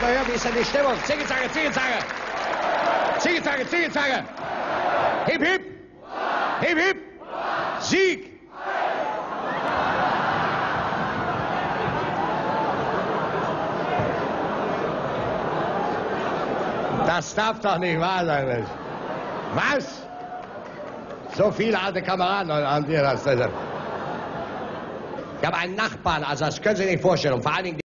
mal hören, wie ist denn die Stimmung? Ziegelzange, Ziegelzange! Ziegelzange, Ziegelzange! Hip, hip! Hip, hip! Sieg! Das darf doch nicht wahr sein, Mensch. Was? So viele alte Kameraden haben dir das. Ich habe einen Nachbarn, also das können Sie sich nicht vorstellen. Und vor allen Dingen